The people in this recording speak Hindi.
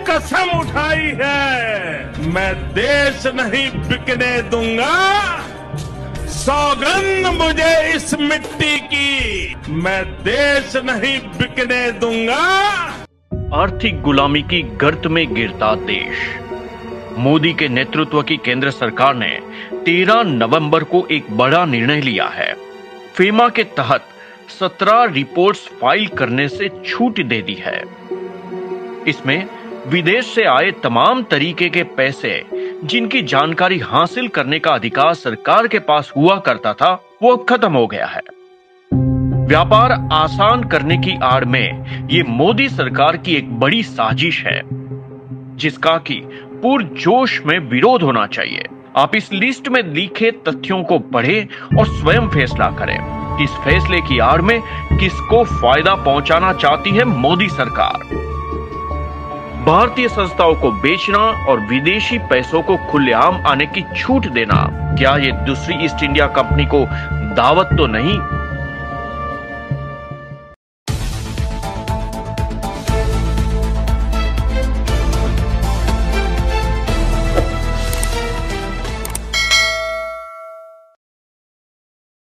कसम उठाई है, मैं देश नहीं बिकने दूंगा। सौगंध मुझे इस मिट्टी की, मैं देश नहीं बिकने दूंगा। आर्थिक गुलामी की गर्त में गिरता देश। मोदी के नेतृत्व की केंद्र सरकार ने 13 नवंबर को एक बड़ा निर्णय लिया है। फेमा के तहत 17 रिपोर्ट्स फाइल करने से छूट दे दी है। इसमें विदेश से आए तमाम तरीके के पैसे जिनकी जानकारी हासिल करने का अधिकार सरकार के पास हुआ करता था, वो अब खत्म हो गया है। व्यापार आसान करने की आड़ में ये मोदी सरकार की एक बड़ी साजिश है, जिसका कि पुरजोश में विरोध होना चाहिए। आप इस लिस्ट में लिखे तथ्यों को पढ़ें और स्वयं फैसला करें। इस फैसले की आड़ में किसको फायदा पहुंचाना चाहती है मोदी सरकार। भारतीय संस्थाओं को बेचना और विदेशी पैसों को खुलेआम आने की छूट देना, क्या ये दूसरी ईस्ट इंडिया कंपनी को दावत तो नहीं?